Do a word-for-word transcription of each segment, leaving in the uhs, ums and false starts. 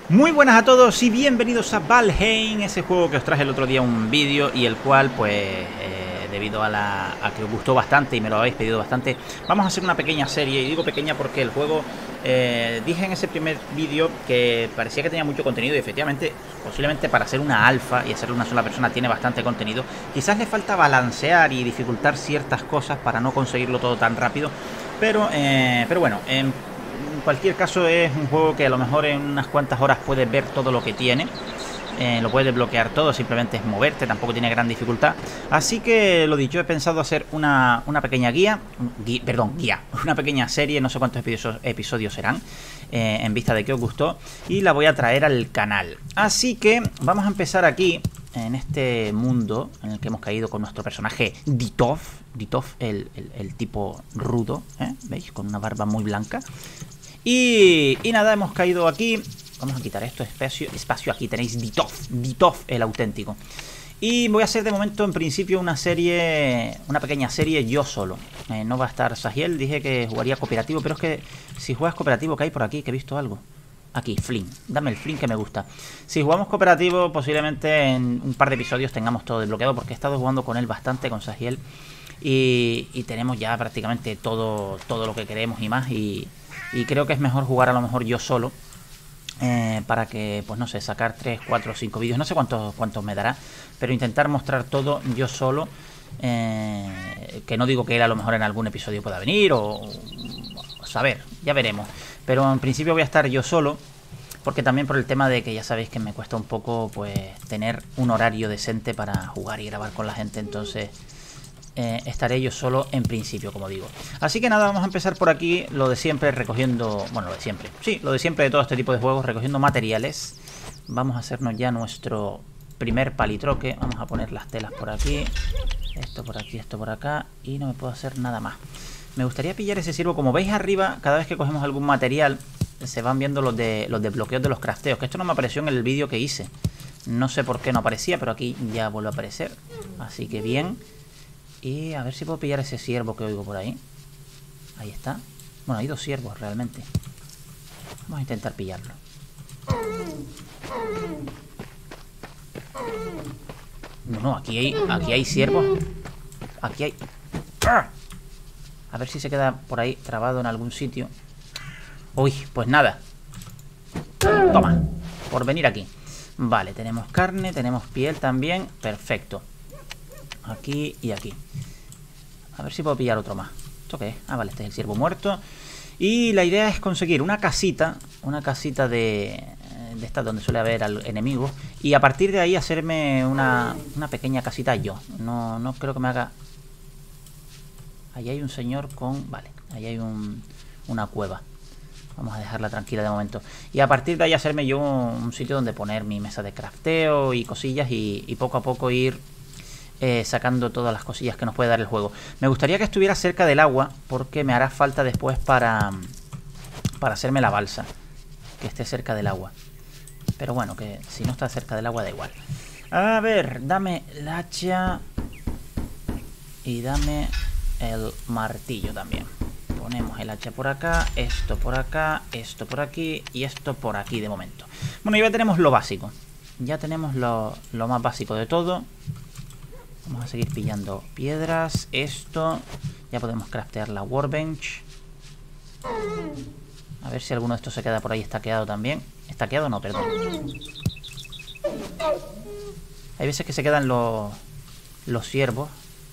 Muy buenas a todos y bienvenidos a Valheim, ese juego que os traje el otro día un vídeo y el cual pues eh, debido a, la, a que os gustó bastante y me lo habéis pedido bastante, vamos a hacer una pequeña serie. Y digo pequeña porque el juego, eh, dije en ese primer vídeo que parecía que tenía mucho contenido y efectivamente, posiblemente para hacer una alfa y hacerlo una sola persona tiene bastante contenido. Quizás le falta balancear y dificultar ciertas cosas para no conseguirlo todo tan rápido, pero, eh, pero bueno, en En cualquier caso es un juego que a lo mejor en unas cuantas horas puedes ver todo lo que tiene. Eh, lo puedes desbloquear todo, simplemente es moverte, tampoco tiene gran dificultad. Así que lo dicho, he pensado hacer una, una pequeña guía, guía, perdón, guía, una pequeña serie, no sé cuántos episodios, episodios serán, eh, en vista de que os gustó, y la voy a traer al canal. Así que vamos a empezar aquí, en este mundo en el que hemos caído con nuestro personaje Ditov, Ditov, el, el, el tipo rudo, ¿eh? ¿Veis? Con una barba muy blanca. Y, y nada, hemos caído aquí. Vamos a quitar esto, espacio, espacio aquí tenéis Ditov, Ditov el auténtico. Y voy a hacer de momento en principio una serie, una pequeña serie yo solo. eh, No va a estar Sahiel, dije que jugaría cooperativo, pero es que si juegas cooperativo, que hay por aquí, que he visto algo. Aquí, Flynn, dame el Flynn que me gusta. Si jugamos cooperativo, posiblemente en un par de episodios tengamos todo desbloqueado, porque he estado jugando con él bastante, con Sahiel. Y, y tenemos ya prácticamente todo, todo lo que queremos y más. Y... Y creo que es mejor jugar a lo mejor yo solo, eh, para que, pues no sé, sacar tres, cuatro, cinco vídeos. No sé cuántos cuántos me dará, pero intentar mostrar todo yo solo. Eh, que no digo que él a lo mejor en algún episodio pueda venir o... o saber, ya veremos. Pero en principio voy a estar yo solo, porque también por el tema de que ya sabéis que me cuesta un poco pues tener un horario decente para jugar y grabar con la gente. Entonces... Eh, estaré yo solo en principio, como digo. Así que nada, vamos a empezar por aquí. Lo de siempre, recogiendo... Bueno, lo de siempre. Sí, lo de siempre de todo este tipo de juegos, recogiendo materiales. Vamos a hacernos ya nuestro primer palitroque. Vamos a poner las telas por aquí. Esto por aquí, esto por acá. Y no me puedo hacer nada más. Me gustaría pillar ese ciervo. Como veis arriba, cada vez que cogemos algún material, se van viendo los, de, los desbloqueos de los crafteos. Que esto no me apareció en el vídeo que hice. No sé por qué no aparecía, pero aquí ya vuelve a aparecer. Así que bien. Y a ver si puedo pillar ese ciervo que oigo por ahí. Ahí está. Bueno, hay dos ciervos realmente. Vamos a intentar pillarlo. No, no, aquí hay, aquí hay ciervos. Aquí hay... A ver si se queda por ahí trabado en algún sitio. Uy, pues nada. Toma, por venir aquí. Vale, tenemos carne, tenemos piel también. Perfecto. Aquí y aquí. A ver si puedo pillar otro más. ¿Esto qué es? Ah, vale, este es el ciervo muerto. Y la idea es conseguir una casita. Una casita de... De estas donde suele haber enemigos. Y a partir de ahí hacerme una, una pequeña casita yo. No, no creo que me haga... Ahí hay un señor con... Vale, ahí hay un, una cueva. Vamos a dejarla tranquila de momento. Y a partir de ahí hacerme yo un sitio donde poner mi mesa de crafteo y cosillas. Y, y poco a poco ir... Eh, sacando todas las cosillas que nos puede dar el juego. Me gustaría que estuviera cerca del agua, porque me hará falta después para para hacerme la balsa, que esté cerca del agua. Pero bueno, que si no está cerca del agua da igual. A ver, dame el hacha y dame el martillo también. Ponemos el hacha por acá, esto por acá, esto por aquí y esto por aquí de momento. Bueno, ya tenemos lo básico. Ya tenemos lo, lo más básico de todo. Vamos a seguir pillando piedras. Esto. Ya podemos craftear la workbench. A ver si alguno de estos se queda por ahí estaqueado también. Estaqueado no, perdón. Hay veces que se quedan los, los ciervos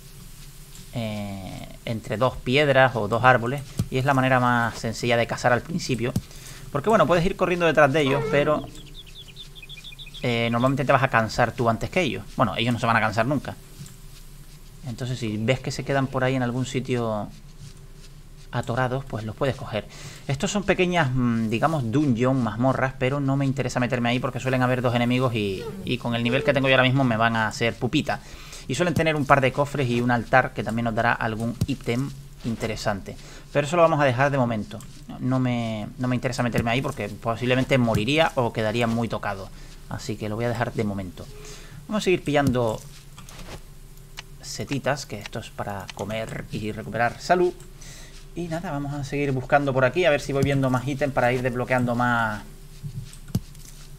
eh, entre dos piedras o dos árboles. Y es la manera más sencilla de cazar al principio. Porque bueno, puedes ir corriendo detrás de ellos, pero eh, normalmente te vas a cansar tú antes que ellos. Bueno, ellos no se van a cansar nunca. Entonces si ves que se quedan por ahí en algún sitio atorados, pues los puedes coger. Estos son pequeñas, digamos, dungeon, mazmorras, pero no me interesa meterme ahí porque suelen haber dos enemigos y, y con el nivel que tengo yo ahora mismo me van a hacer pupita. Y suelen tener un par de cofres y un altar que también nos dará algún ítem interesante. Pero eso lo vamos a dejar de momento. No me, no me interesa meterme ahí porque posiblemente moriría o quedaría muy tocado. Así que lo voy a dejar de momento. Vamos a seguir pillando setitas, que esto es para comer y recuperar salud. Y nada, vamos a seguir buscando por aquí, a ver si voy viendo más ítems para ir desbloqueando más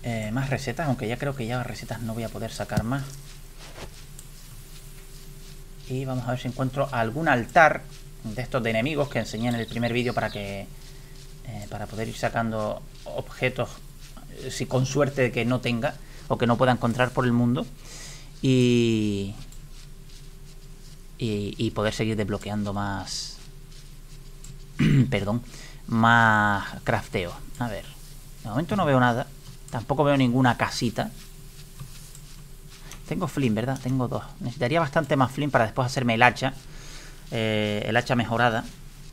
Eh, más recetas, aunque ya creo que ya recetas no voy a poder sacar más. Y vamos a ver si encuentro algún altar de estos de enemigos que enseñé en el primer vídeo para que eh, para poder ir sacando objetos, si con suerte de que no tenga o que no pueda encontrar por el mundo, y, y, y poder seguir desbloqueando más perdón, más crafteo. A ver, de momento no veo nada, tampoco veo ninguna casita. Tengo flint, ¿verdad? Tengo dos. Necesitaría bastante más flint para después hacerme el hacha. Eh, el hacha mejorada.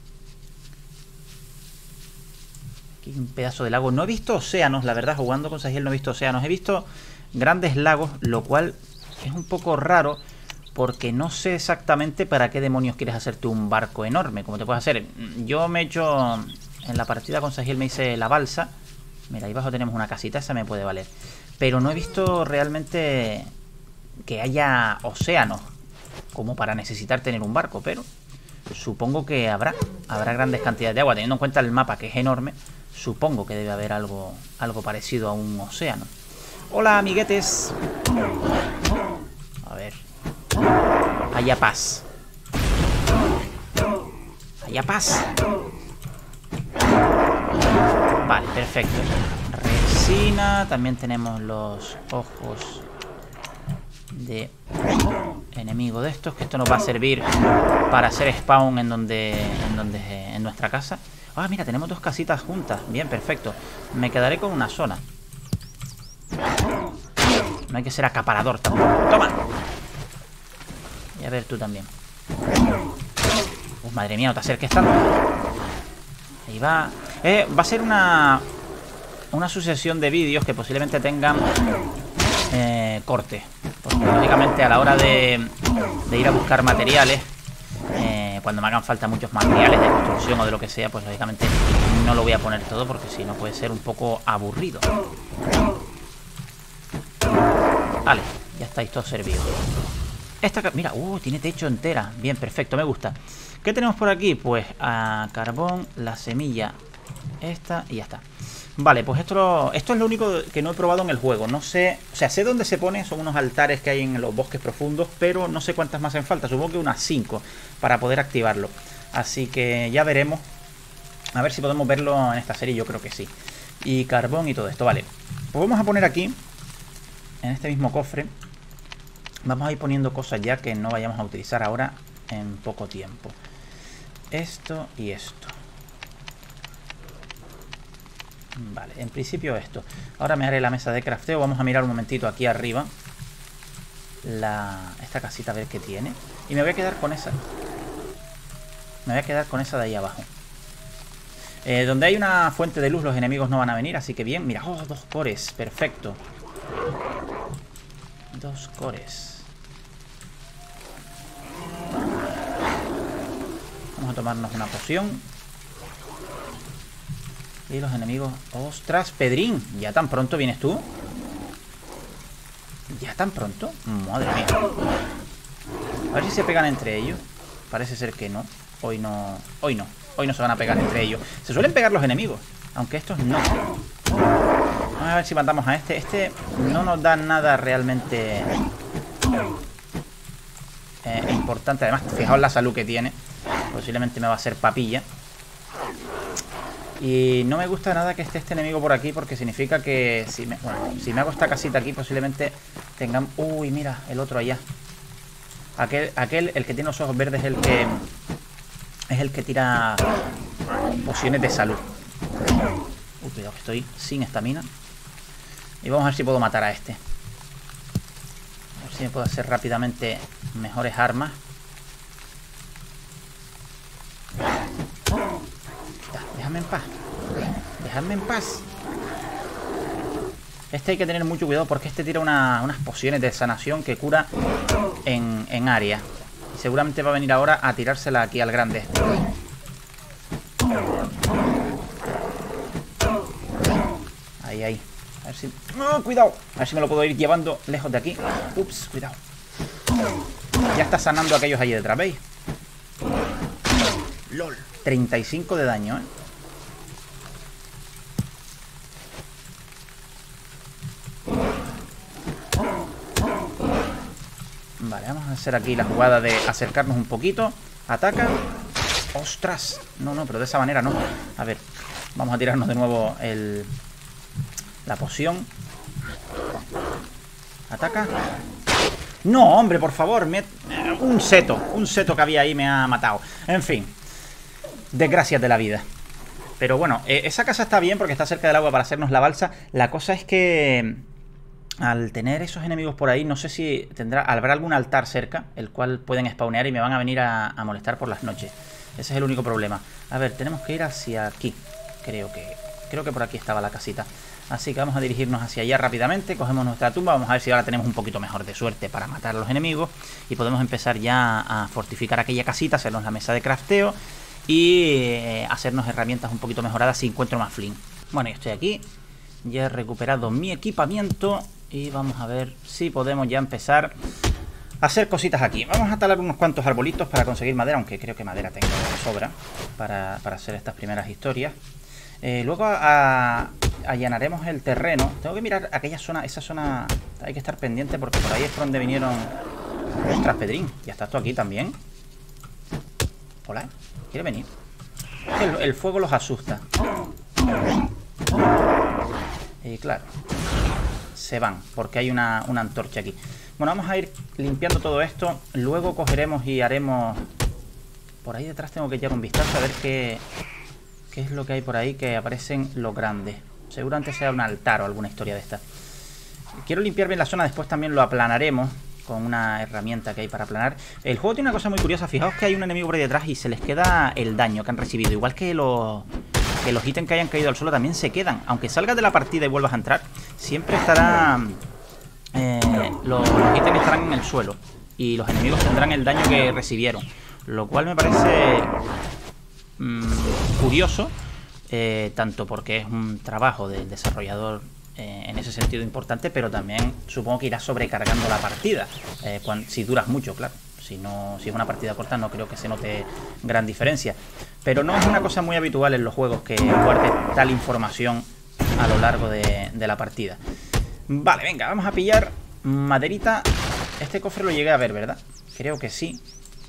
Aquí un pedazo de lago. No he visto océanos, la verdad. Jugando con Sagiel no he visto océanos. He visto grandes lagos, lo cual es un poco raro, porque no sé exactamente para qué demonios quieres hacerte un barco enorme. Como te puedes hacer. Yo me he hecho... En la partida con Sagiel me hice la balsa. Mira, ahí abajo tenemos una casita. Esa me puede valer. Pero no he visto realmente... que haya océanos como para necesitar tener un barco, pero supongo que habrá habrá grandes cantidades de agua, teniendo en cuenta el mapa que es enorme. Supongo que debe haber algo algo parecido a un océano. Hola, amiguetes. A ver, haya paz, haya paz. Vale, perfecto. Resina, también tenemos los ojos de enemigo de estos, que esto nos va a servir para hacer spawn en donde en donde en nuestra casa. Ah, mira, tenemos dos casitas juntas. Bien, perfecto. Me quedaré con una zona. No hay que ser acaparador tampoco. Toma. Y a ver tú también. Uh, madre mía, no te acerques tanto. Ahí va. Eh, va a ser una una sucesión de vídeos que posiblemente tengan eh, corte. Porque lógicamente a la hora de, de ir a buscar materiales, eh, cuando me hagan falta muchos materiales de construcción o de lo que sea, pues lógicamente no lo voy a poner todo, porque si no puede ser un poco aburrido. Vale, ya estáis todos servidos. Esta, mira, uh, tiene techo entera. Bien, perfecto, me gusta. ¿Qué tenemos por aquí? Pues a carbón, la semilla esta y ya está. Vale, pues esto, lo, esto es lo único que no he probado en el juego. No sé, o sea, sé dónde se pone. Son unos altares que hay en los bosques profundos, pero no sé cuántas más hacen falta. Supongo que unas cinco para poder activarlo. Así que ya veremos. A ver si podemos verlo en esta serie, yo creo que sí. Y carbón y todo esto, vale. Pues vamos a poner aquí, en este mismo cofre, vamos a ir poniendo cosas ya que no vayamos a utilizar ahora en poco tiempo. Esto y esto. Vale, en principio esto. Ahora me haré la mesa de crafteo. Vamos a mirar un momentito aquí arriba la, esta casita, a ver qué tiene. Y me voy a quedar con esa. Me voy a quedar con esa de ahí abajo. eh, Donde hay una fuente de luz, los enemigos no van a venir, así que bien. Mira, oh, dos cores, perfecto. Dos cores. Vamos a tomarnos una poción. Y los enemigos... ¡Ostras, Pedrín! ¿Ya tan pronto vienes tú? ¿Ya tan pronto? Madre mía. A ver si se pegan entre ellos. Parece ser que no. Hoy no... Hoy no. Hoy no se van a pegar entre ellos. Se suelen pegar los enemigos, aunque estos no. Vamos a ver si matamos a este. Este no nos da nada realmente eh, importante. Además, fijaos la salud que tiene. Posiblemente me va a hacer papilla. Y no me gusta nada que esté este enemigo por aquí, porque significa que si me, bueno, si me hago esta casita aquí, posiblemente tengan... Uy, mira, el otro allá. Aquel, aquel, el que tiene los ojos verdes, es el que es el que tira pociones de salud. Uy, cuidado, que estoy sin estamina. Y vamos a ver si puedo matar a este. A ver si me puedo hacer rápidamente mejores armas. Déjame en paz. Dejadme en paz. Este hay que tener mucho cuidado, porque este tira una, unas pociones de sanación que cura en, en área. Y seguramente va a venir ahora a tirársela aquí al grande. Ahí, ahí. A ver si... ¡Oh, cuidado! A ver si me lo puedo ir llevando lejos de aquí. Ups, cuidado. Ya está sanando a aquellos allí detrás, ¿veis? LOL. treinta y cinco de daño, ¿eh? Vale, vamos a hacer aquí la jugada de acercarnos un poquito. Ataca. ¡Ostras! No, no, pero de esa manera no. A ver, vamos a tirarnos de nuevo el... la poción. Ataca. No, hombre, por favor. Me... Un seto. Un seto que había ahí me ha matado. En fin. Desgracias de la vida. Pero bueno, eh, esa casa está bien porque está cerca del agua para hacernos la balsa. La cosa es que... al tener esos enemigos por ahí, no sé si tendrá, habrá algún altar cerca, el cual pueden spawnear y me van a venir a, a molestar por las noches. Ese es el único problema. A ver, tenemos que ir hacia aquí. Creo que creo que por aquí estaba la casita. Así que vamos a dirigirnos hacia allá rápidamente. Cogemos nuestra tumba. Vamos a ver si ahora tenemos un poquito mejor de suerte para matar a los enemigos. Y podemos empezar ya a fortificar aquella casita, hacernos la mesa de crafteo y eh, hacernos herramientas un poquito mejoradas si encuentro más flint. Bueno, yo estoy aquí. Ya he recuperado mi equipamiento. Y vamos a ver si podemos ya empezar a hacer cositas aquí. Vamos a talar unos cuantos arbolitos para conseguir madera, aunque creo que madera tengo de sobra para, para hacer estas primeras historias. Eh, luego a, a, allanaremos el terreno. Tengo que mirar aquella zona, esa zona hay que estar pendiente porque por ahí es por donde vinieron. Ostras, Pedrín, ya estás tú aquí también. Hola, ¿quiere venir? El, el fuego los asusta. Y claro, se van porque hay una, una antorcha aquí. Bueno, vamos a ir limpiando todo esto. Luego cogeremos y haremos... Por ahí detrás tengo que echar un vistazo a ver qué, qué es lo que hay por ahí, que aparecen los grandes. Seguramente sea un altar o alguna historia de esta. Quiero limpiar bien la zona, después también lo aplanaremos con una herramienta que hay para aplanar. El juego tiene una cosa muy curiosa. Fijaos que hay un enemigo por ahí detrás y se les queda el daño que han recibido. Igual que los... que los ítems que hayan caído al suelo también se quedan. Aunque salgas de la partida y vuelvas a entrar, siempre estará... Eh, los, los ítems estarán en el suelo y los enemigos tendrán el daño que recibieron. Lo cual me parece mmm, curioso, eh, tanto porque es un trabajo del desarrollador eh, en ese sentido importante, pero también supongo que irá sobrecargando la partida, eh, cuando, si duras mucho, claro. Si, no, si es una partida corta no creo que se note gran diferencia. Pero no es una cosa muy habitual en los juegos que guarde tal información a lo largo de, de la partida. Vale, venga, vamos a pillar maderita. Este cofre lo llegué a ver, ¿verdad? Creo que sí.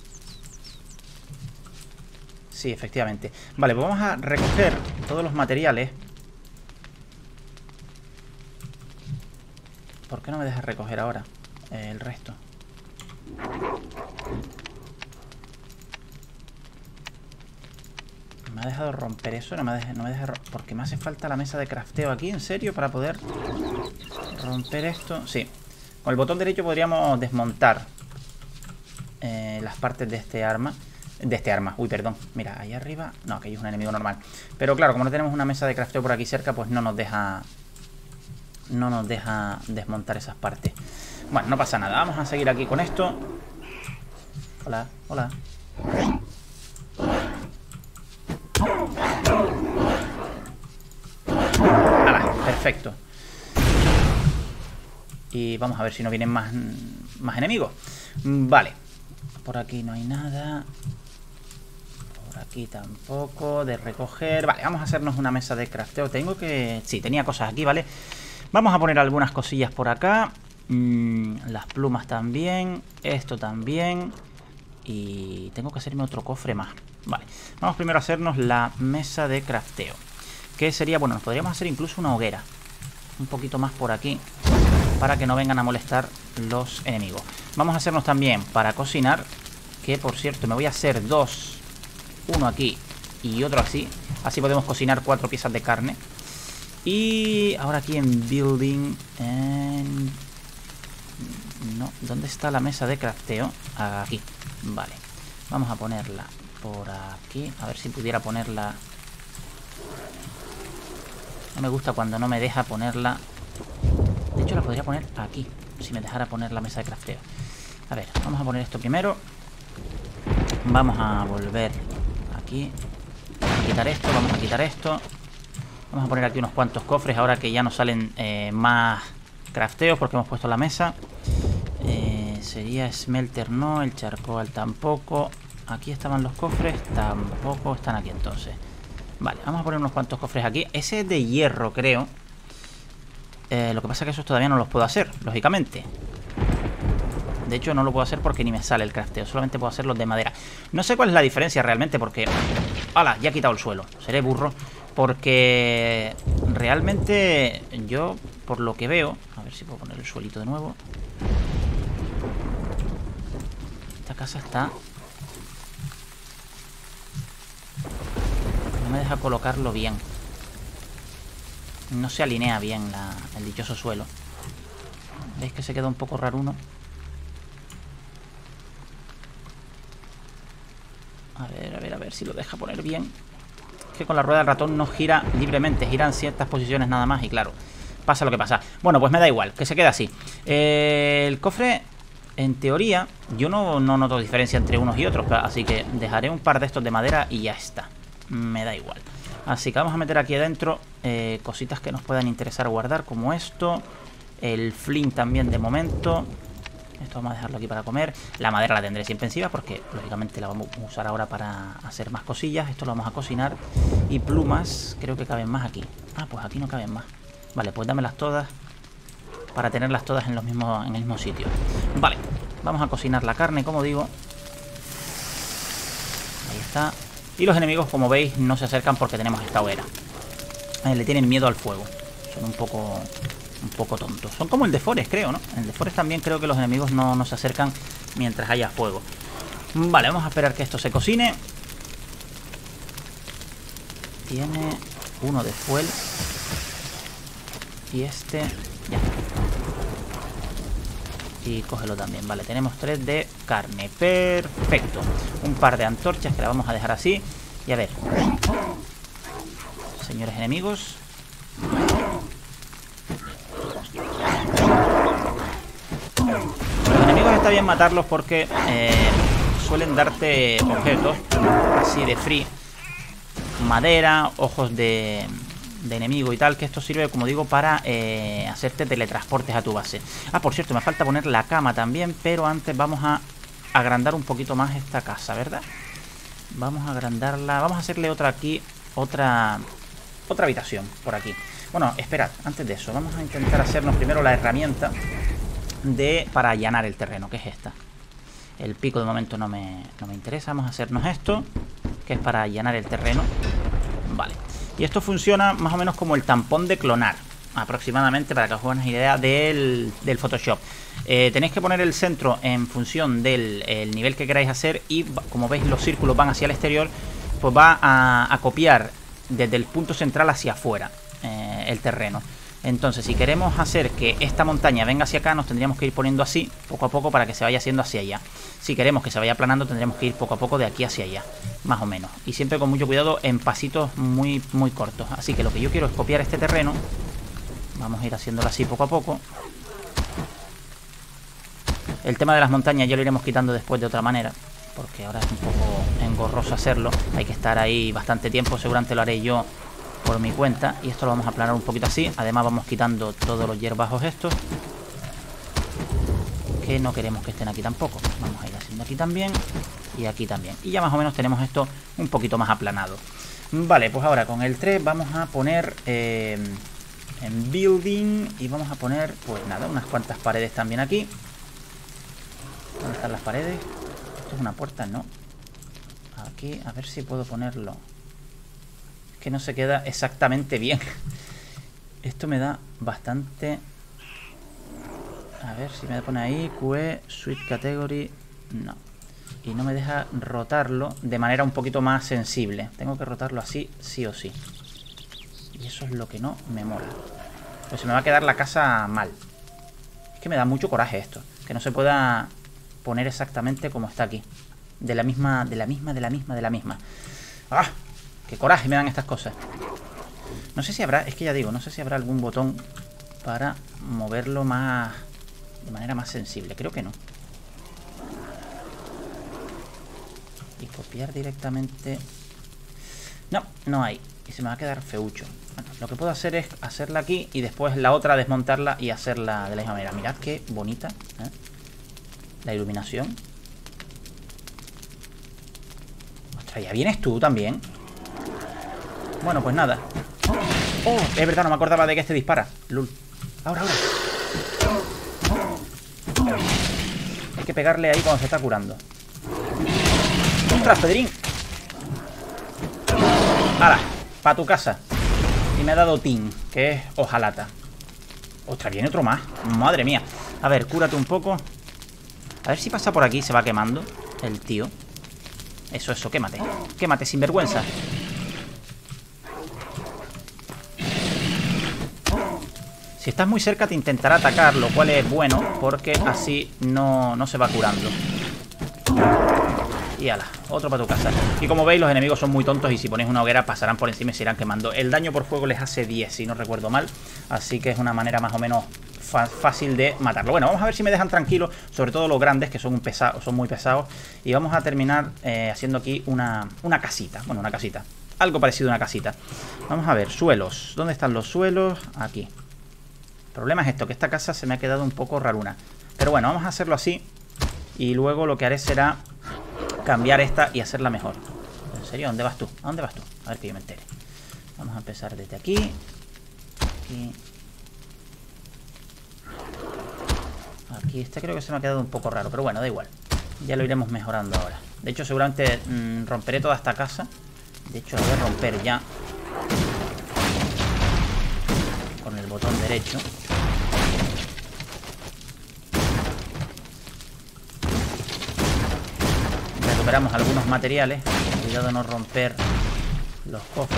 Sí, efectivamente. Vale, pues vamos a recoger todos los materiales. ¿Por qué no me dejas recoger ahora eh, el resto? ¿Me ha dejado romper eso? No me deja, no me deja porque me hace falta la mesa de crafteo aquí, ¿en serio? Para poder romper esto. Sí, con el botón derecho podríamos desmontar eh, las partes de este arma. De este arma, uy, perdón. Mira, ahí arriba, no, aquello es un enemigo normal. Pero claro, como no tenemos una mesa de crafteo por aquí cerca, pues no nos deja No nos deja desmontar esas partes. Bueno, no pasa nada, vamos a seguir aquí con esto. Hola, hola. ¡Hala! Perfecto. Y vamos a ver si no vienen más, más enemigos. Vale. Por aquí no hay nada. Por aquí tampoco. De recoger. Vale, vamos a hacernos una mesa de crafteo. Tengo que... Sí, tenía cosas aquí, ¿vale? Vamos a poner algunas cosillas por acá. Mm, las plumas también. Esto también. Y tengo que hacerme otro cofre más. Vale, vamos primero a hacernos la mesa de crafteo. Que sería, bueno, nos podríamos hacer incluso una hoguera un poquito más por aquí, para que no vengan a molestar los enemigos. Vamos a hacernos también para cocinar, que por cierto me voy a hacer dos. Uno aquí y otro así. Así podemos cocinar cuatro piezas de carne. Y ahora aquí en building en... No, ¿dónde está la mesa de crafteo? Aquí, vale. Vamos a ponerla por aquí. A ver si pudiera ponerla. No me gusta cuando no me deja ponerla. De hecho la podría poner aquí, si me dejara poner la mesa de crafteo. A ver, vamos a poner esto primero. Vamos a volver aquí. Vamos a quitar esto, vamos a quitar esto. Vamos a poner aquí unos cuantos cofres ahora que ya nos salen eh, más crafteos porque hemos puesto la mesa. Eh, sería smelter no, el charcoal tampoco. Aquí estaban los cofres, tampoco están aquí entonces. Vale, vamos a poner unos cuantos cofres aquí. Ese es de hierro, creo. Eh, lo que pasa es que esos todavía no los puedo hacer, lógicamente. De hecho no lo puedo hacer porque ni me sale el crafteo. Solamente puedo hacer los de madera. No sé cuál es la diferencia realmente porque... ¡Hala! Ya he quitado el suelo. Seré burro. Porque realmente yo, por lo que veo... A ver si puedo poner el suelito de nuevo. Esta casa está... No me deja colocarlo bien. No se alinea bien la, el dichoso suelo. ¿Veis que se queda un poco raruno? A ver, a ver, a ver si lo deja poner bien. Es que con la rueda del ratón no gira libremente, gira en ciertas posiciones nada más y claro, pasa lo que pasa. Bueno, pues me da igual, que se quede así. Eh, el cofre, en teoría, yo no, no noto diferencia entre unos y otros, así que dejaré un par de estos de madera y ya está. Me da igual. Así que vamos a meter aquí adentro eh, cositas que nos puedan interesar guardar, como esto. El flint también de momento. Esto vamos a dejarlo aquí para comer. La madera la tendré siempre encima porque lógicamente la vamos a usar ahora para hacer más cosillas. Esto lo vamos a cocinar. Y plumas, creo que caben más aquí. Ah, pues aquí no caben más. Vale, pues dámelas todas para tenerlas todas en, los mismos, en el mismo sitio. Vale, vamos a cocinar la carne, como digo. Ahí está. Y los enemigos, como veis, no se acercan porque tenemos esta hoguera. Eh, le tienen miedo al fuego. Son un poco... Un poco tontos. Son como el de Forest, creo, ¿no? En el de Forest también creo que los enemigos no, no se acercan mientras haya fuego. Vale, vamos a esperar que esto se cocine. Tiene uno de fuel. Y este... Ya. Y cógelo también. Vale, tenemos tres de carne. Perfecto. Un par de antorchas que la vamos a dejar así. Y a ver. Señores enemigos... Los enemigos está bien matarlos porque eh, suelen darte objetos así de free, madera, ojos de, de enemigo y tal, que esto sirve, como digo, para eh, hacerte teletransportes a tu base. Ah, por cierto, me falta poner la cama también, pero antes vamos a agrandar un poquito más esta casa, ¿verdad? Vamos a agrandarla, vamos a hacerle otra aquí, otra, otra habitación por aquí. Bueno, esperad, antes de eso, vamos a intentar hacernos primero la herramienta de para allanar el terreno, que es esta. El pico de momento no me, no me interesa. Vamos a hacernos esto, que es para allanar el terreno. Vale. Y esto funciona más o menos como el tampón de clonar, aproximadamente, para que os hagáis una idea del, del Photoshop. Eh, tenéis que poner el centro en función del el nivel que queráis hacer y, como veis, los círculos van hacia el exterior, pues va a, a copiar desde el punto central hacia afuera eh, el terreno. Entonces, si queremos hacer que esta montaña venga hacia acá, nos tendríamos que ir poniendo así, poco a poco, para que se vaya haciendo hacia allá. Si queremos que se vaya aplanando, tendríamos que ir poco a poco de aquí hacia allá, más o menos. Y siempre con mucho cuidado, en pasitos muy, muy cortos. Así que lo que yo quiero es copiar este terreno. Vamos a ir haciéndolo así poco a poco. El tema de las montañas ya lo iremos quitando después de otra manera, porque ahora es un poco engorroso hacerlo. Hay que estar ahí bastante tiempo, seguramente lo haré yo por mi cuenta. Y esto lo vamos a aplanar un poquito así. Además vamos quitando todos los hierbajos estos, que no queremos que estén aquí tampoco. Vamos a ir haciendo aquí también y aquí también. Y ya más o menos tenemos esto un poquito más aplanado. Vale, pues ahora con el tres vamos a poner eh, en building. Y vamos a poner, pues nada, unas cuantas paredes también aquí. ¿Dónde están las paredes? Esto es una puerta, ¿no? Aquí, a ver si puedo ponerlo. Que no se queda exactamente bien. Esto me da bastante... A ver si me pone ahí Q E, Suite Category. No. Y no me deja rotarlo de manera un poquito más sensible. Tengo que rotarlo así, sí o sí. Y eso es lo que no me mola. Pues se me va a quedar la casa mal. Es que me da mucho coraje esto, que no se pueda poner exactamente como está aquí. De la misma, de la misma, de la misma, de la misma. ¡Ah! ¡Qué coraje me dan estas cosas! No sé si habrá, es que ya digo, no sé si habrá algún botón para moverlo más, de manera más sensible. Creo que no. Y copiar directamente... No, no hay. Y se me va a quedar feucho. Bueno, lo que puedo hacer es hacerla aquí y después la otra desmontarla y hacerla de la misma manera. Mirad qué bonita, ¿eh? La iluminación. Ostras, ¿ya vienes tú también? Bueno, pues nada. Oh, es verdad, no me acordaba de que este dispara. Lul. Ahora, ahora. Es que que pegarle ahí cuando se está curando. ¡Ostras, Pedrín! ¡Hala! Pa' tu casa. Y me ha dado tin, que es hojalata. ¡Ostras, viene otro más! ¡Madre mía! A ver, cúrate un poco. A ver si pasa por aquí y se va quemando el tío. Eso, eso, quémate. Quémate, sinvergüenza. Si estás muy cerca te intentará atacar, lo cual es bueno, porque así no, no se va curando. Y ala, otro para tu casa. Y como veis, los enemigos son muy tontos y si ponéis una hoguera pasarán por encima y se irán quemando. El daño por fuego les hace diez, si no recuerdo mal. Así que es una manera más o menos fácil de matarlo. Bueno, vamos a ver si me dejan tranquilo, sobre todo los grandes, que son, un pesado, son muy pesados. Y vamos a terminar eh, haciendo aquí una, una casita. Bueno, una casita. Algo parecido a una casita. Vamos a ver, suelos. ¿Dónde están los suelos? Aquí. El problema es esto, que esta casa se me ha quedado un poco raruna. Pero bueno, vamos a hacerlo así. Y luego lo que haré será cambiar esta y hacerla mejor. ¿En serio? ¿A dónde vas tú? ¿A dónde vas tú? A ver que yo me entere. Vamos a empezar desde aquí. Aquí. Aquí. Este creo que se me ha quedado un poco raro. Pero bueno, da igual. Ya lo iremos mejorando ahora. De hecho, seguramente mmm, romperé toda esta casa. De hecho, la voy a romper ya. Con el botón derecho. Recuperamos algunos materiales. Cuidado de no romper los cofres.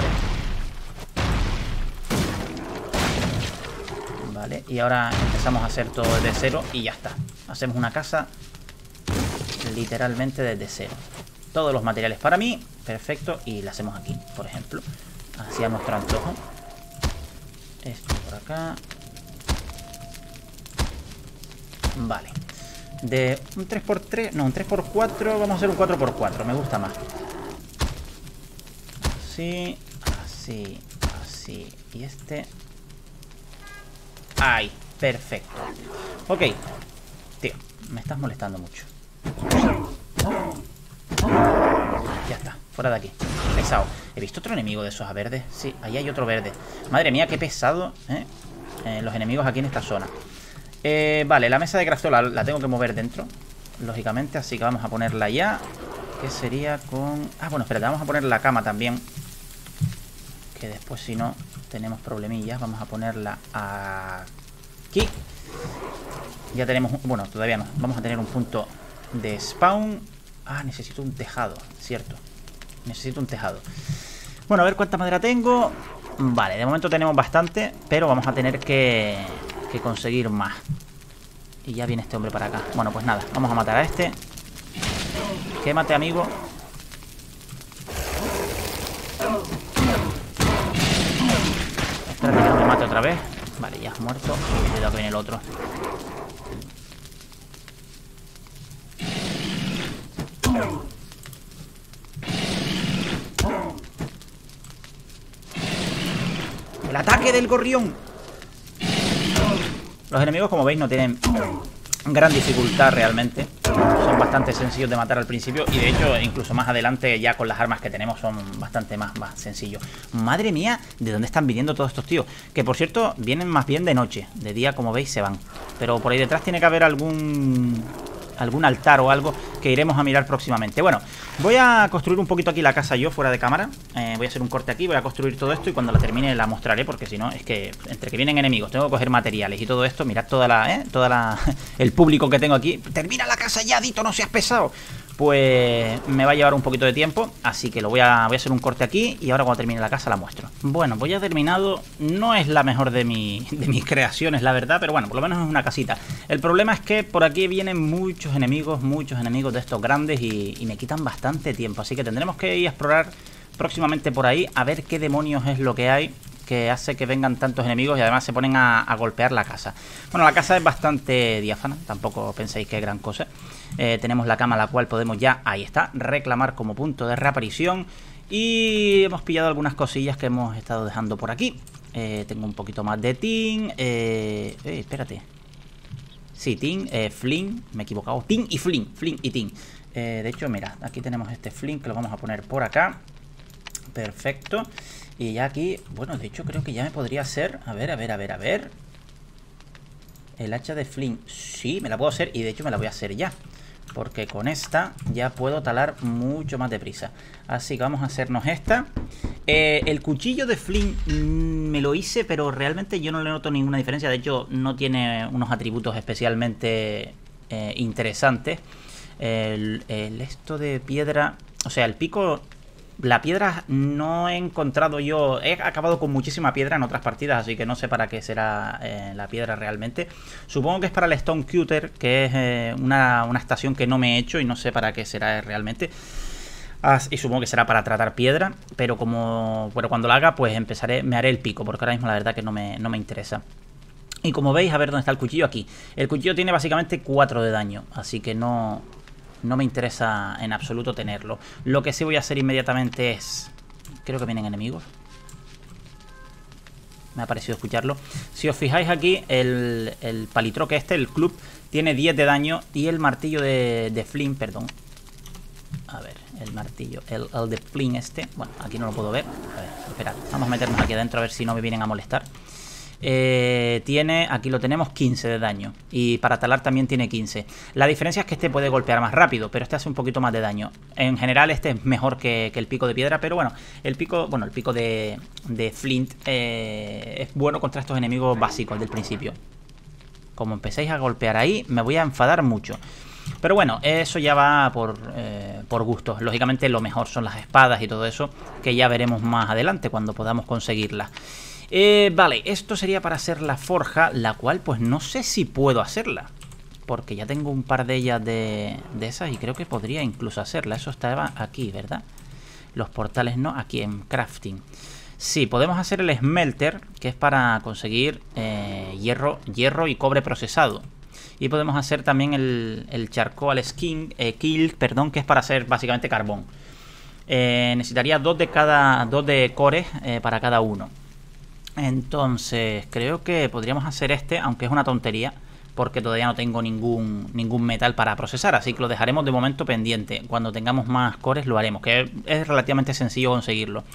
Vale, y ahora empezamos a hacer todo desde cero y ya está. Hacemos una casa literalmente desde cero. Todos los materiales para mí, perfecto, y la hacemos aquí, por ejemplo. Así a nuestro antojo. Esto por acá. Vale. De un tres por tres, no, un tres por cuatro, vamos a hacer un cuatro por cuatro, me gusta más. Así, así, así. Y este... Ahí, perfecto. Ok. Tío, me estás molestando mucho. Ya está, fuera de aquí. Pesado. ¿He visto otro enemigo de esos a verdes? Sí, ahí hay otro verde. Madre mía, qué pesado, ¿eh? Eh, los enemigos aquí en esta zona. Eh, vale, la mesa de crafteo la, la tengo que mover dentro, lógicamente, así que vamos a ponerla ya. Que sería con... Ah, bueno, espérate, vamos a poner la cama también, que después si no tenemos problemillas. Vamos a ponerla aquí. Ya tenemos... Bueno, todavía no. Vamos a tener un punto de spawn. Ah, necesito un tejado, cierto. Necesito un tejado. Bueno, a ver cuánta madera tengo. Vale, de momento tenemos bastante, pero vamos a tener que... que conseguir más. Y ya viene este hombre para acá. Bueno, pues nada, vamos a matar a este. Quémate, amigo. Espérate que no me mate otra vez. Vale, ya has muerto. Cuidado que viene el otro. El ataque del gorrión. Los enemigos, como veis, no tienen gran dificultad realmente. Son bastante sencillos de matar al principio. Y de hecho, incluso más adelante, ya con las armas que tenemos, son bastante más, más sencillos. Madre mía, ¿de dónde están viniendo todos estos tíos? Que por cierto, vienen más bien de noche. De día, como veis, se van. Pero por ahí detrás tiene que haber algún... algún altar o algo que iremos a mirar próximamente. Bueno, voy a construir un poquito aquí la casa yo, fuera de cámara. eh, Voy a hacer un corte aquí, voy a construir todo esto y cuando la termine la mostraré, porque si no, es que entre que vienen enemigos, tengo que coger materiales y todo esto. Mirad toda la, ¿eh? Toda la... el público que tengo aquí. Termina la casa ya, Dito, no seas pesado. Pues me va a llevar un poquito de tiempo, así que lo voy a, voy a hacer un corte aquí y ahora cuando termine la casa la muestro. Bueno, pues ya terminado. No es la mejor de, mi, de mis creaciones, la verdad, pero bueno, por lo menos es una casita. El problema es que por aquí vienen muchos enemigos, muchos enemigos de estos grandes y, y me quitan bastante tiempo, así que tendremos que ir a explorar próximamente por ahí a ver qué demonios es lo que hay que hace que vengan tantos enemigos y además se ponen a, a golpear la casa. Bueno, la casa es bastante diáfana, tampoco penséis que es gran cosa. Eh, tenemos la cama, la cual podemos ya, ahí está, reclamar como punto de reaparición. Y hemos pillado algunas cosillas que hemos estado dejando por aquí. Eh, tengo un poquito más de tin. Eh, eh, espérate. Sí, tin, eh, flint, me he equivocado. Tin y flint, flint y tin. Eh, de hecho, mira, aquí tenemos este flint que lo vamos a poner por acá. Perfecto. Y ya aquí, bueno, de hecho creo que ya me podría hacer. A ver, a ver, a ver, a ver. El hacha de flint, sí, me la puedo hacer y de hecho me la voy a hacer ya. porque con esta ya puedo talar mucho más deprisa. Así que vamos a hacernos esta. Eh, el cuchillo de Flint mmm, me lo hice, pero realmente yo no le noto ninguna diferencia. De hecho, no tiene unos atributos especialmente eh, interesantes. El, el esto de piedra, o sea, el pico... La piedra no he encontrado yo... He acabado con muchísima piedra en otras partidas, así que no sé para qué será eh, la piedra realmente. Supongo que es para el Stone Cutter, que es eh, una, una estación que no me he hecho y no sé para qué será realmente. As, y supongo que será para tratar piedra, pero como... Bueno, cuando lo haga, pues empezaré... Me haré el pico, porque ahora mismo la verdad que no me, no me interesa. Y como veis, a ver dónde está el cuchillo, aquí. El cuchillo tiene básicamente cuatro de daño, así que no... No me interesa en absoluto tenerlo. Lo que sí voy a hacer inmediatamente es... Creo que vienen enemigos. Me ha parecido escucharlo. Si os fijáis aquí, el, el palitroque este, el club, tiene diez de daño. Y el martillo de, de Flint, perdón. A ver, el martillo. El, el de Flint este. Bueno, aquí no lo puedo ver. A ver, esperad. Vamos a meternos aquí adentro a ver si no me vienen a molestar. Eh, tiene, aquí lo tenemos, quince de daño. Y para talar también tiene quince. La diferencia es que este puede golpear más rápido, pero este hace un poquito más de daño. En general este es mejor que, que el pico de piedra, pero bueno, el pico, bueno, el pico de, de Flint eh, es bueno contra estos enemigos básicos del principio. Como empecéis a golpear ahí, me voy a enfadar mucho. Pero bueno, eso ya va por, eh, por gustos. Lógicamente lo mejor son las espadas y todo eso, que ya veremos más adelante cuando podamos conseguirlas. Eh, vale, esto sería para hacer la forja, la cual pues no sé si puedo hacerla, porque ya tengo un par de ellas de, de esas y creo que podría incluso hacerla. Eso estaba aquí, ¿verdad? Los portales no, aquí en crafting. Sí, podemos hacer el smelter, que es para conseguir eh, hierro, hierro y cobre procesado. Y podemos hacer también el, el charcoal skin, eh, kill, perdón, que es para hacer básicamente carbón. Eh, necesitaría dos de cada, dos de cores eh, para cada uno. Entonces, creo que podríamos hacer este, aunque es una tontería, porque todavía no tengo ningún, ningún metal para procesar, así que lo dejaremos de momento pendiente. Cuando tengamos más cores lo haremos, que es relativamente sencillo conseguirlo.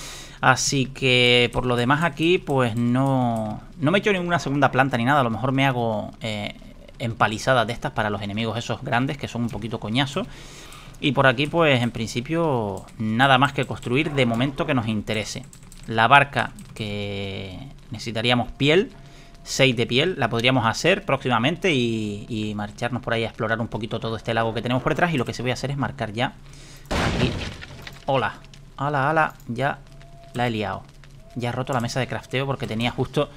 Así que, por lo demás aquí, pues no, no me he hecho ninguna segunda planta ni nada. A lo mejor me hago eh, empalizadas de estas para los enemigos esos grandes, que son un poquito coñazos. Y por aquí, pues, en principio, nada más que construir de momento que nos interese. La barca, que necesitaríamos piel, seis de piel, la podríamos hacer próximamente y, y marcharnos por ahí a explorar un poquito todo este lago que tenemos por detrás. Y lo que se voy a hacer es marcar ya aquí. Hola, hola, hola, ya la he liado. Ya he roto la mesa de crafteo porque tenía justo...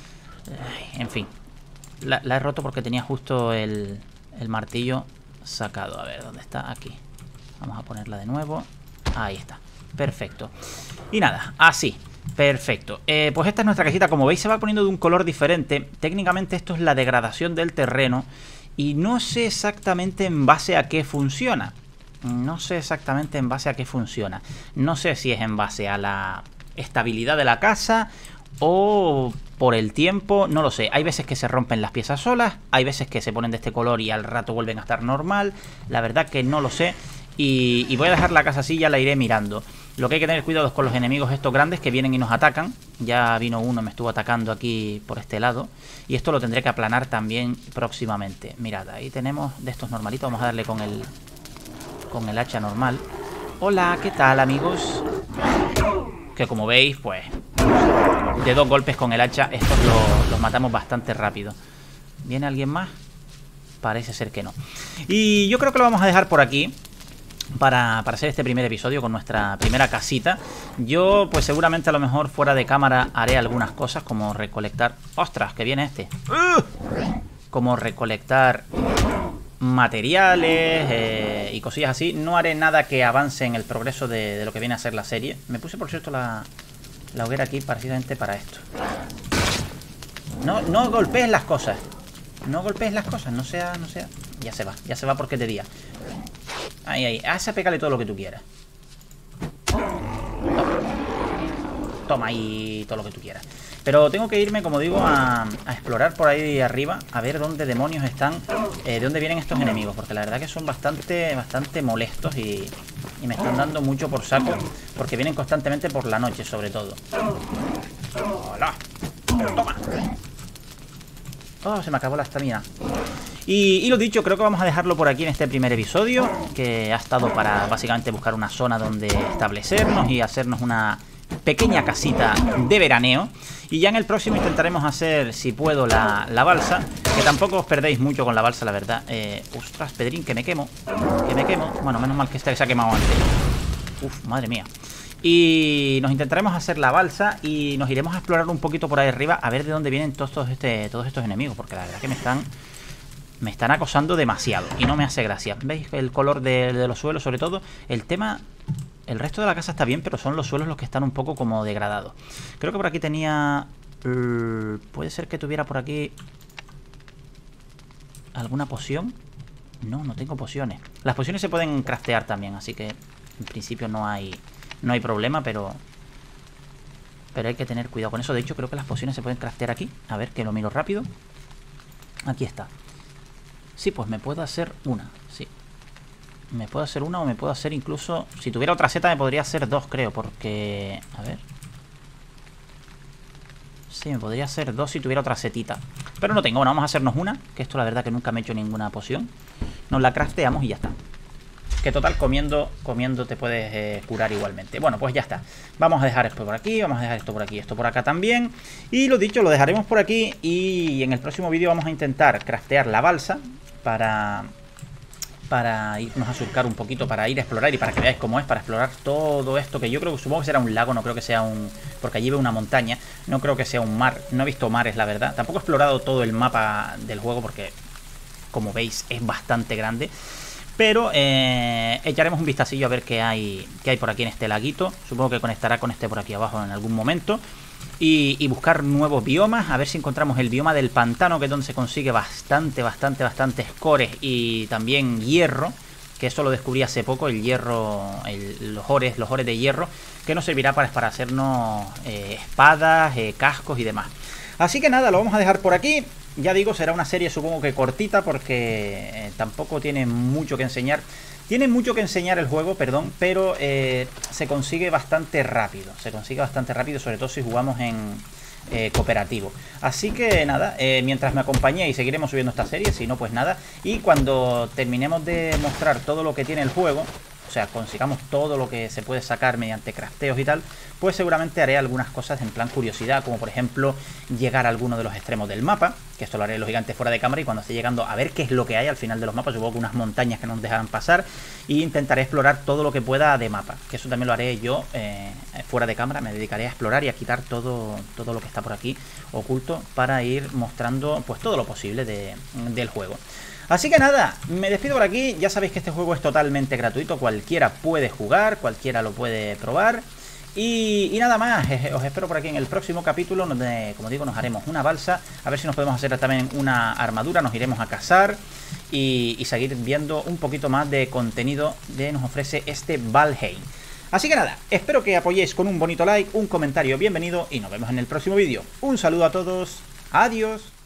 En fin, la, la he roto porque tenía justo el, el martillo sacado. A ver, ¿dónde está? Aquí. Vamos a ponerla de nuevo. Ahí está. Perfecto. Y nada, así. Perfecto. Eh, pues esta es nuestra cajita. Como veis, se va poniendo de un color diferente. Técnicamente esto es la degradación del terreno. Y no sé exactamente en base a qué funciona. No sé exactamente en base a qué funciona. No sé si es en base a la estabilidad de la casa o por el tiempo. No lo sé. Hay veces que se rompen las piezas solas. Hay veces que se ponen de este color y al rato vuelven a estar normal. La verdad que no lo sé. Y, y voy a dejar la casa así, ya la iré mirando. Lo que hay que tener cuidado es con los enemigos estos grandes que vienen y nos atacan. Ya vino uno, me estuvo atacando aquí por este lado. Y esto lo tendré que aplanar también próximamente. Mirad, ahí tenemos de estos normalitos. Vamos a darle con el, con el hacha normal. Hola, ¿qué tal, amigos? Que como veis, pues, de dos golpes con el hacha, estos los, los matamos bastante rápido. ¿Viene alguien más? Parece ser que no. Y yo creo que lo vamos a dejar por aquí. Para, para hacer este primer episodio con nuestra primera casita. Yo pues seguramente a lo mejor fuera de cámara haré algunas cosas como recolectar... ¡Ostras! Que viene este. Como recolectar materiales eh, y cosillas así. No haré nada que avance en el progreso de, de lo que viene a ser la serie. Me puse por cierto la, la hoguera aquí precisamente para esto. No, no golpees las cosas. No golpees las cosas, no sea, no sea. Ya se va, ya se va porque es de día. Ahí, ahí, a esa pégale todo lo que tú quieras. Toma ahí todo lo que tú quieras. Pero tengo que irme, como digo, a, a explorar por ahí arriba. A ver dónde demonios están, eh, de dónde vienen estos enemigos. Porque la verdad que son bastante, bastante molestos y, y me están dando mucho por saco. Porque vienen constantemente por la noche, sobre todo. Hola. Toma. Oh, se me acabó la estamina. Y, y lo dicho, creo que vamos a dejarlo por aquí en este primer episodio, que ha estado para básicamente buscar una zona donde establecernos y hacernos una pequeña casita de veraneo. Y ya en el próximo intentaremos hacer, si puedo, la, la balsa, que tampoco os perdéis mucho con la balsa, la verdad. eh, Ostras, Pedrín, que me quemo, que me quemo. Bueno, menos mal que este se ha quemado antes. Uf, madre mía. Y nos intentaremos hacer la balsa y nos iremos a explorar un poquito por ahí arriba, a ver de dónde vienen todos estos, este, todos estos enemigos, porque la verdad que me están me están acosando demasiado y no me hace gracia. ¿Veis el color de, de los suelos? Sobre todo el tema... El resto de la casa está bien, pero son los suelos los que están un poco como degradados. Creo que por aquí tenía... Uh, puede ser que tuviera por aquí alguna poción. No, no tengo pociones. Las pociones se pueden craftear también, así que en principio no hay no hay problema, pero pero hay que tener cuidado con eso. De hecho, creo que las pociones se pueden craftear aquí. A ver, que lo miro rápido. Aquí está. Sí, pues me puedo hacer una, sí. Me puedo hacer una o me puedo hacer incluso... Si tuviera otra seta me podría hacer dos, creo, porque... A ver... Sí, me podría hacer dos si tuviera otra setita. Pero no tengo. Bueno, vamos a hacernos una, que esto la verdad que nunca me he hecho ninguna poción. Nos la crafteamos y ya está. Que total, comiendo comiendo te puedes eh, curar igualmente. Bueno, pues ya está. Vamos a dejar esto por aquí, vamos a dejar esto por aquí, esto por acá también. Y lo dicho, lo dejaremos por aquí. Y en el próximo vídeo vamos a intentar craftear la balsa para... para irnos a surcar un poquito, para ir a explorar y para que veáis cómo es, para explorar todo esto, que yo creo que supongo que será un lago, no creo que sea un... porque allí veo una montaña, no creo que sea un mar, no he visto mares, la verdad. Tampoco he explorado todo el mapa del juego porque, como veis, es bastante grande. Pero eh, echaremos un vistacillo a ver qué hay, qué hay por aquí en este laguito. Supongo que conectará con este por aquí abajo en algún momento. Y, y buscar nuevos biomas, a ver si encontramos el bioma del pantano, que es donde se consigue bastante, bastante, bastante scores y también hierro, que eso lo descubrí hace poco, el hierro, el, los ores, los ores de hierro, que nos servirá para, para hacernos eh, espadas, eh, cascos y demás. Así que nada, lo vamos a dejar por aquí. Ya digo, será una serie supongo que cortita porque eh, tampoco tiene mucho que enseñar. Tiene mucho que enseñar el juego, perdón, pero eh, se consigue bastante rápido. Se consigue bastante rápido, sobre todo si jugamos en eh, cooperativo. Así que nada, eh, mientras me acompañéis seguiremos subiendo esta serie, si no pues nada. Y cuando terminemos de mostrar todo lo que tiene el juego, o sea, consigamos todo lo que se puede sacar mediante crafteos y tal, pues seguramente haré algunas cosas en plan curiosidad, como por ejemplo llegar a alguno de los extremos del mapa, que esto lo haré lógicamente fuera de cámara y cuando esté llegando a ver qué es lo que hay al final de los mapas, supongo que unas montañas que nos dejarán pasar, y intentaré explorar todo lo que pueda de mapa, que eso también lo haré yo eh, fuera de cámara. Me dedicaré a explorar y a quitar todo, todo lo que está por aquí oculto para ir mostrando pues todo lo posible de, del juego. Así que nada, me despido por aquí. Ya sabéis que este juego es totalmente gratuito, cualquiera puede jugar, cualquiera lo puede probar. Y, y nada más, os espero por aquí en el próximo capítulo, donde, como digo, nos haremos una balsa. A ver si nos podemos hacer también una armadura, nos iremos a cazar y, y seguir viendo un poquito más de contenido que nos ofrece este Valheim. Así que nada, espero que apoyéis con un bonito like, un comentario bienvenido y nos vemos en el próximo vídeo. Un saludo a todos, adiós.